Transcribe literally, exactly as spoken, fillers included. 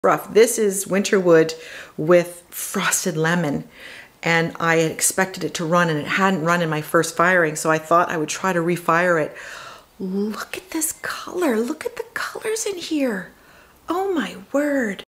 rough. This is winter wood with frosted lemon, and I had expected it to run and it hadn't run in my first firing, so I thought I would try to refire it. Look at this color. Look at the colors in here. Oh my word.